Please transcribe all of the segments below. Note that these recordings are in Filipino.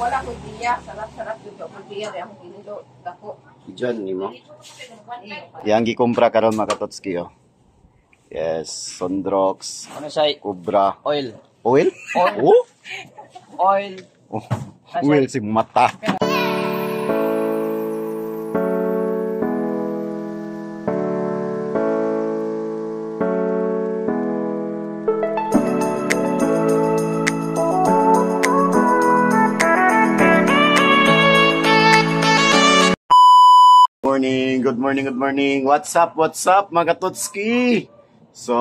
wala ko diya, sarap-sarap jud ko diya di ako ginido dako. Diyan ni mo. Yang gikumpra karon mga katotski oh. Yes, Sondrox. Ano siya? Cobra. Oil. Oil? Oil. Oh? Oil. Oh. Oil si mata. Good morning. What's up mga katotski? So,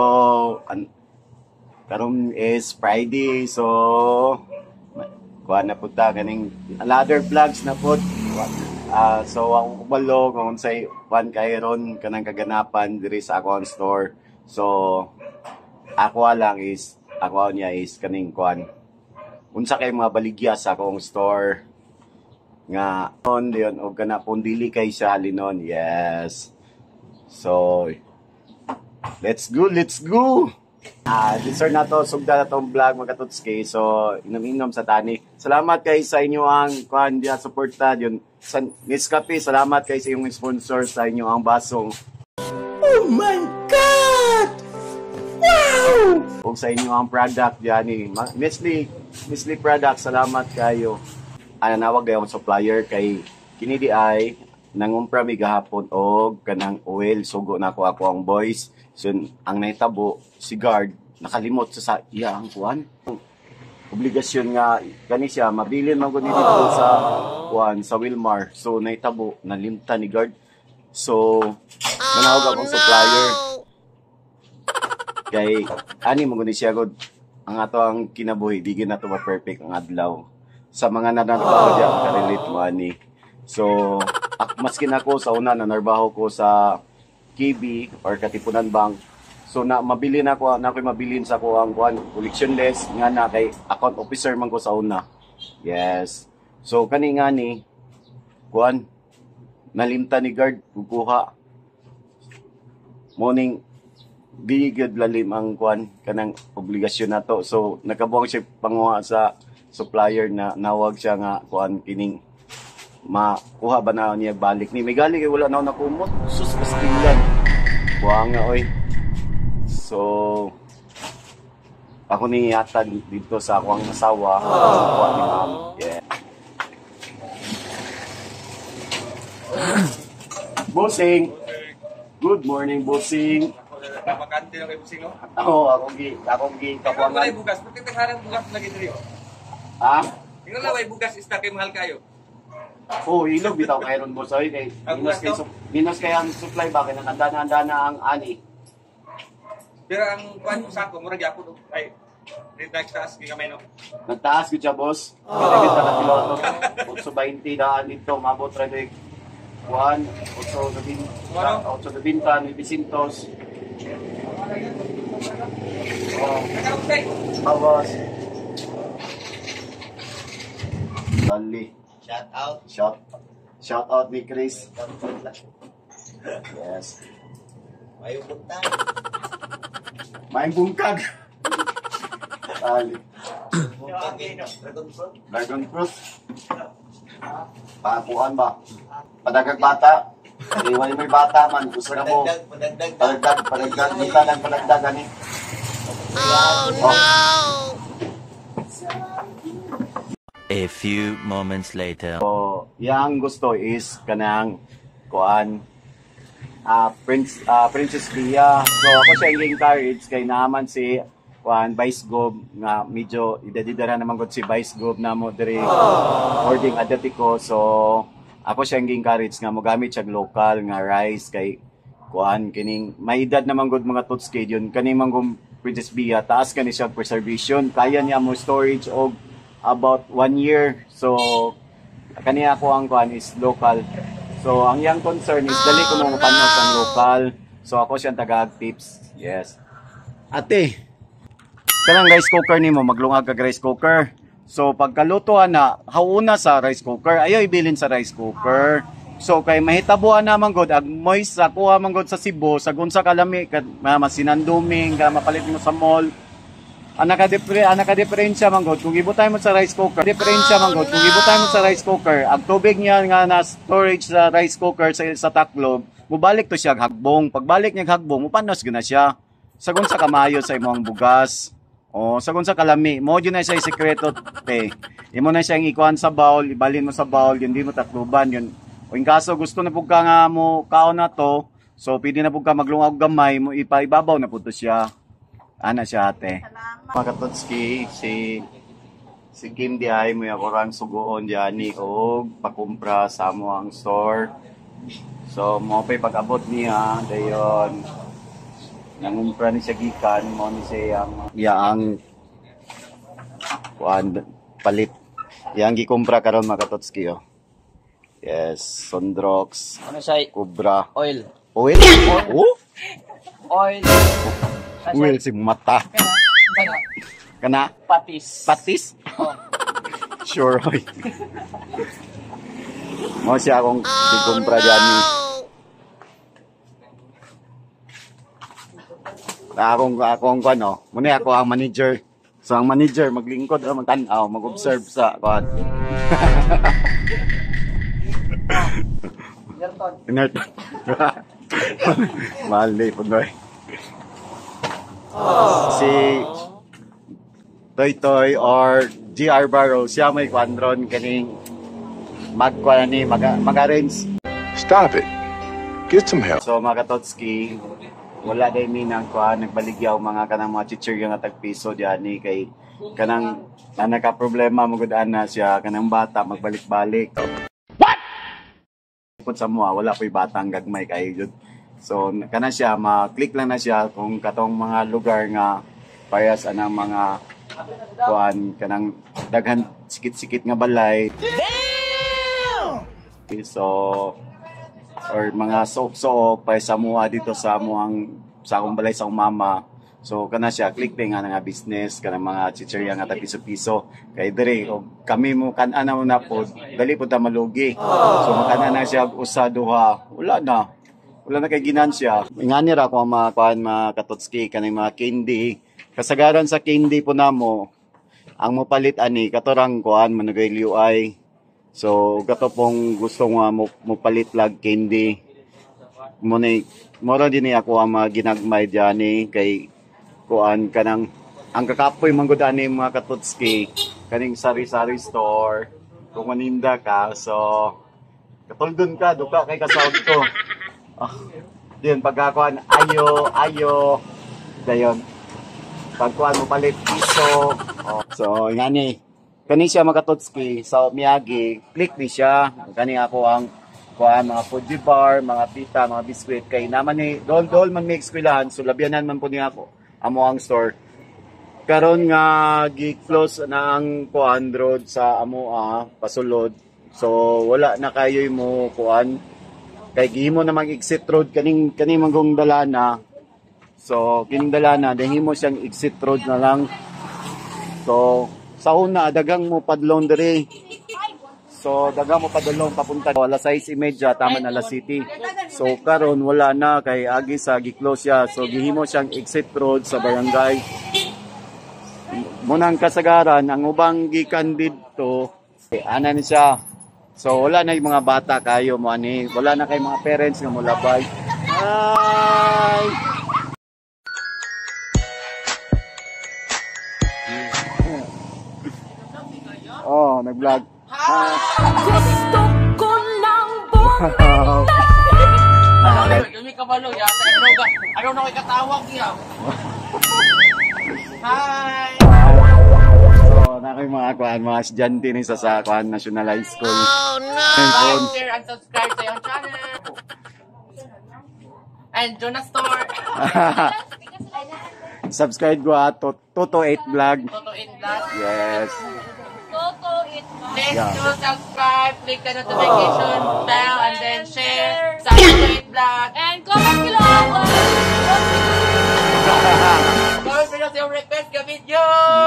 karon is Friday. So, kuha na po ta kaning another vlogs na po. So, ang ubalo kung say one kayron kanang kaganapan diri sa akong store. So, ako niya is kaning kuan. Unsa kay mga baligya sa akong store nga on diyon og kana pundili kay siya halinon. Yes. So let's go. Dessert na to, sugda na tong vlog mga katotski. So inom sa tani. Salamat kay sa inyo ang kuan dia suporta yun sa Nescafe. Salamat kay sa inyong sponsor sa inyo ang basong. Oh my god. Wow! Og sa inyo ang product diyan ni Nestle product. Salamat kayo. Nawag dayon supplier kay kini di ay nangumpra mi gahapon og kanang oil sugo na ako ang boys. So ang naitabo si guard nakalimot sa iya ang kuan. Obligasyon nga kani siya mabilin man gud dito sa kuan sa Wilmar. So naitabo nalimta ni guard. So nanawag akong supplier. Kay ani mo gud siya gud ang ato ang kinabuhi di gyud nato ma-perfect ang adlaw. Sa mga nanarbaho dyan, karelate mo ani. So, maski na ko sa una, nanarbaho ko sa KB or Katipunan Bank. So, mabili na ko mabilin sa ko ang collectionless nga na kay account officer man ko sa una. Yes. So, kani nga ni, nalimta ni guard, kukuha. Morning, di good lalim ang kanang obligasyon na to. So, nakabuang siya panguha sa supplier na nawag siya nga kining makuha ba na niya balik ni may gali kay wala na nakumot sus pastilan buang nga oy. So ako ni yatag dito sa akong asawa kuha ni ma'am. Yeah. Bossing, good morning bossing. Napakante na kay bossing no? Akong gi kapuangan. Wala bugas, porque tagharang bugas lagi diri. Ha? Tingnan lang, bugas isda kay mahal kayo. Oh, ilog bitaw kayron boss oy kay minus kay ang supply ba kay nandana ang ani. Pero ang kuan mo sa ako mura gyapon ay nagtaas kay kamay no. Nagtaas gid siya boss. Dili ta na piloto. 820 daan dito mabot ra dig 820 ni Bisintos. Oh, boss. Dali. Shout out ni Chris. Yes. Mayong buntag. Mayong bungkag. Dali. Dragon fruit. Pakuan ba? Padagag bata. Iwan mo yung bata man. Gusto na mo. Padagdag. Kita lang padagdag ani. Oh no! A few moments later. So, yang gusto is kanang Princess Leia. So ako siya yung encourage kay naman si Vice Gov nga medyo idadidara naman gud si Vice Gov na mo diri boarding adatiko. So ako siya yung encourage nga mo gamit siya local nga rice kay kining may edad naman gud mga tutskay yun kaning manggong Princess Leia taas kani siya preservation kaya niya mo storage og about 1 year. So kaniya ko ang is local. So ang yang concern is dali ko mga panos ang local. So ako siyang taga-tips. Yes. Ate, kanang rice cooker nimo maglungag kag rice cooker. So pagkalutuan na hauna sa rice cooker, ayaw ibilin sa rice cooker. So kay mahitabuan naman god ag moist sa kuha man god sa Cebu sa gunsa kalami masinanduming ka mapalit mo sa mall. Anaka-diferensya man gud kung ibutay mo sa rice cooker. Kung ibutay mo sa rice cooker, ang tubig niya nga na storage sa rice cooker sa taklob, mubalik to siya hagbong. Pagbalik niya hagbong, mupanos gyud na siya. Sagon sa kamayo sa imong bugas. O sagon sa kalami, mo gyud na siya sekreto te. Imo na siyang ikuan sa bowl, ibalin mo sa bowl, yun di mo takloban yun. O in kaso gusto na pud ka nga mo kaon na to, so pwede na pud ka maglungag gamay mo ipaibabaw na pud to siya. Ana siya ate. Mga katotski, si Kim di ay mo yung orang sugoon dyan o pakumpra sa mo ang store. So mo pa'y pag-abot niya, dayon nangumpra ni siya gikan, mo ni siya ang palit. Yang gikumpra karon mga katotski oh. Yes, Sondrox, Ano siya? Cobra. Oil. Oil? Oh? Oil. Oil si mata. Kana? Patis. Patis? Oh. Sure, hoy. Mo siya akong gikumpra dyan ni. Akong ano, muna ako ang manager. So ang manager maglingkod o magtanaw, mag-observe sa kuan. Inerton. Mahal na ipunoy. Si Toy Toy or GR Barrow, siya may kwadron kaning magkuan ni mag-arrange. Stop it. Get some help. So mga katotski, wala day minang kuan nagbaligyaw mga kanang mga teacher nga tagpiso diyan ni kay kanang naka problema mo gud ana siya kanang bata magbalik-balik. What? Pud sa mo wala po'y batang gagmay kay jud. So kana siya ma-click lang na siya kung katong mga lugar nga parehas anang mga kuan kanang daghan sikit-sikit nga balay. So or mga soap pa sa mua dito sa akong balay sa mama. So kana siya click din nga nga business kanang mga chicheria nga piso-piso kay dire kami mo kan-ana mo na pod dali pod ta malugi. So makana na siya usa duha wala na kay ginansya. Ingani ra ko mga kuan mga katotski kanang mga candy. Kasagaran sa candy po namo ang mopalit ani katorang kuan managay UI. So gato pong gusto nga mo palit lag candy. Mora din ako ang mga ginagmay diyan kay kuan kanang ang kakapoy manggod ani mga katotski kaning sari-sari store kung maninda ka so katuldon ka duka kay kasawd ko. Diyan pagkakuan ayo dayon pagkuan mo palit piso. So ngani kani siya makatotski sa Miyagi click ni siya kani ako ang kuan mga food bar mga pita mga biskwit kay naman ni dol man may eskwelahan so labyanan man po niya ako amo ang store karon nga gi-close na ang kuan road sa amo pasulod so wala na kayo mo kuan kay gihimo na mag-exit road kaning manggong dalana. So kining dalana dahimo siyang exit road na lang. So sa una dagang mo padlong diri. So dagang mo padlong papunta alas 6:30 tama na alas City. So karon wala na kay agi sa gi-close siya. So gihimo siyang exit road sa barangay. Munang kasagaran ang ubang gikan didto ana ni siya. So wala na yung mga bata kayo mo ani, wala na kay mga parents nga molabay. Hi. Oh, nag-vlog. Gusto ko ng bumalik. Kami kabalo yata ano na kay katawag niya. Hi. So, na kayo mga estudyante ni sa National High School. Oh no! Like, share, and subscribe sa yung channel. And Jonas Store. Subscribe ko Toto 8 Vlog. Toto in Vlog. Yes. Please do subscribe, click the notification bell, and then share sa Toto in Vlog. And comment below. Comment below sa yung request ka video.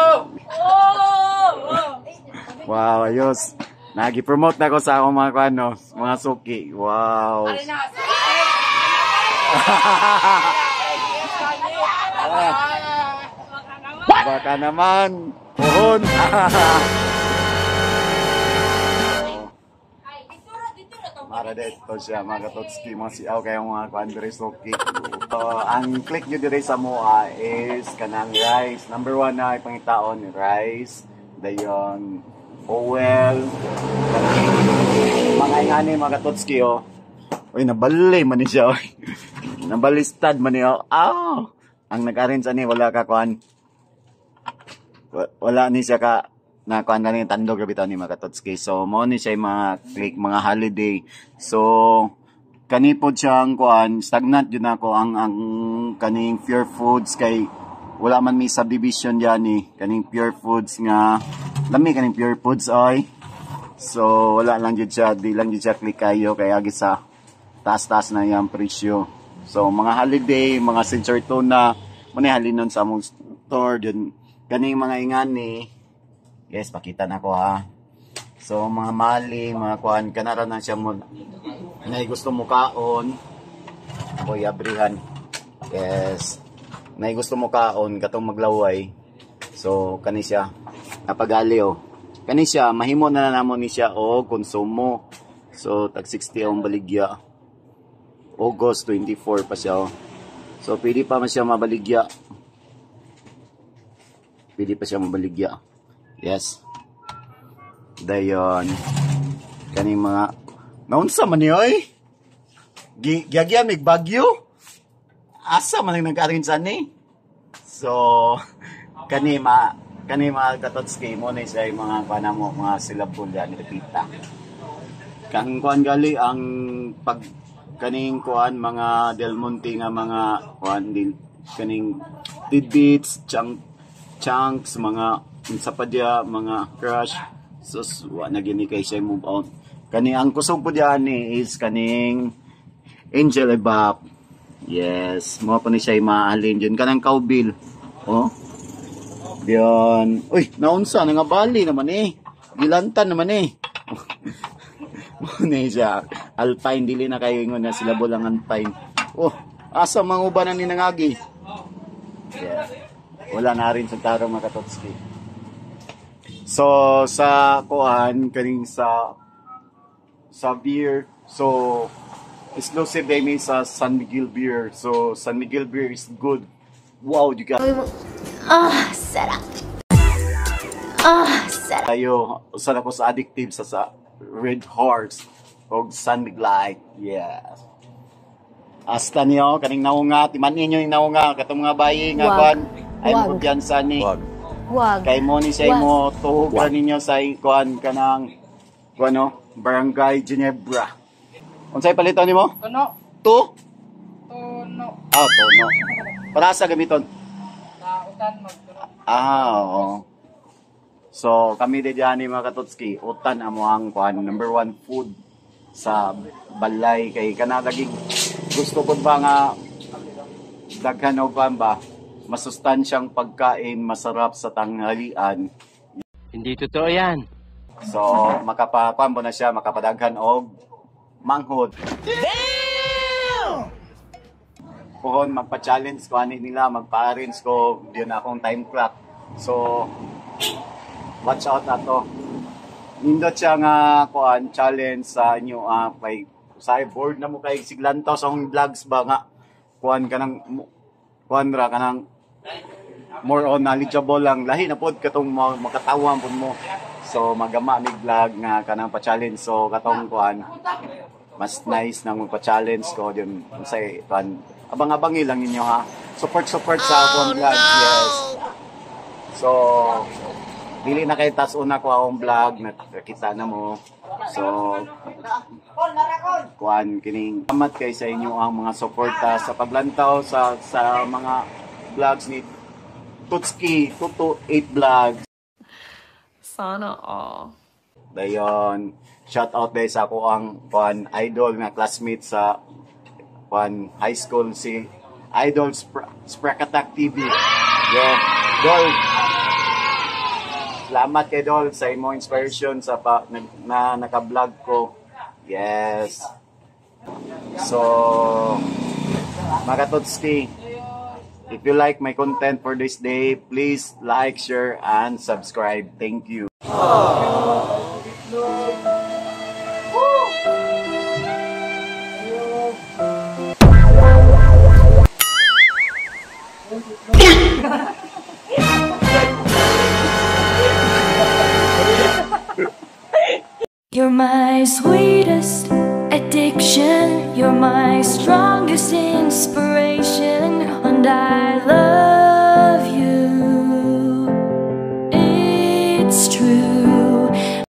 Wow, ayos. Nagi-promote na ko sa akong mga mga suki. Wow. Ano na? Baka naman. Puhon. Mara dito siya, mga katotski, mga siyaw kayong mga Andres Loki. So, ang click nyo dire sa mua is kanang rice. Number 1 na ipangitaon, rice. Dayon, oil. Mga ingani, mga katotski, oh. Uy, nabali man ni siya, oy. Nabalistad man niya, oh. Ang nag-arrange ani, wala ka kuhan. Wala ni siya ka na kuan ganing tandog ra bitaw ni mga katotski. So mo ni siya mga click mga holiday. So kani pod siyang kuan stagnant yun ako ang kaning pure foods kay wala man mi subdivision diyan ni kaning pure foods nga lami kaning pure foods ay. So wala lang jud siya, di lang jud siya click kayo kay agi sa taas-taas na yang presyo. So mga holiday, mga sensor tuna mo ni halinon sa among store dun kaning mga ingani. Yes, pakita na ko ha. So, mga mali, mga kuhan, kanara na siya mo, na gusto mo kaon. Ako, yabrihan. Yes. Na gusto mo kaon, katong maglaway. So, kani siya, napagali o. Kani siya, mahimo na namon ni siya o konsumo. So, tag 60 ang baligya. August 24 pa siya o. So, pwede pa man siya mabaligya. Pwede pa siya mabaligya. Yes. Dayon. Kaning mga naunsa man ni oy? Giyagya mig bagyo. Asa man nag-arrange ani? So kani mga katotski mo ni say mga panamo mga silabol ya ni Pita. Kang kuan gali ang pag kaning kuan mga Del Monte nga mga kuan din kaning tidbits, chunks mga sa padya mga crush sus wa na gini kay siya move out kani ang kusog po diyan ni is kaning angel ebap. Yes, mo pa ni siya mahalin dyan kanang cowbill oh diyan uy naunsa nga bali naman gilantan naman mo ni siya alpine dili na kayo ingon na sila bolang alpine oh asa mangubanan ni nangagi. Yeah. Wala na rin sa taro mga katotski. So sa kuan kaning sa beer, so exclusive day mi sa San Miguel beer. So San Miguel beer is good. Wow, you got Sarap. Sarap. Ayo, usa na ko sa addictive sa Red Horse o San Miguel. Yes. Hasta niyo kaning naunga, timanin niyo yung naunga katong mga bayi nga kuan ay mo sa ni. Wag. Kay mo ni siya mo tuhog ninyo sa kuan kanang kuano Barangay Ginebra. Unsay paliton nimo? Tuno. Tuno. Tuno. Para sa gamiton. Utan magtuno. Oo. So kami diyan ni mga katotski, utan amo ang kuan number 1 food sa balay kay kana lagi gusto ko ba nga daghan og ba masustansyang pagkain, masarap sa tanghalian. Hindi totoo yan. So, makapakuan mo na siya, makapadaghan og manghod. Damn! Puhon, magpa-challenge ko ani nila, magpa-arrange ko, yun akong time clock. So, watch out na to. Nindot siya nga kuan challenge sa inyo kay board na mo kay siglantaw sa akong vlogs ba nga kuan kanang kuan ra kanang more on knowledgeable lang lahi na pod katong makatawa pod mo. So magama mig vlog nga kanang pa-challenge. So katong kuan mas nice nang magpa-challenge ko yun say kuan abang-abangi lang ninyo ha. Support sa akong vlog. Yes. So dili na kay tas una ko akong vlog nakita na mo. So kuan kining salamat kay sa inyo ang mga suporta sa paglantaw sa mga vlogs ni Tutski Tuto 8 Vlogs. Sana all. Dayon, shout out dahil sa ako ang kuan idol nga classmate sa kuan high school si Idol Sprakatak TV. Yo, Dol. Salamat kay Dol sa imong inspiration sa na naka-vlog ko. Yes. So, mga Tutski, If you like my content for this day, please like, share, and subscribe. Thank you. You're my sweetest addiction, you're my strongest inspiration, and I love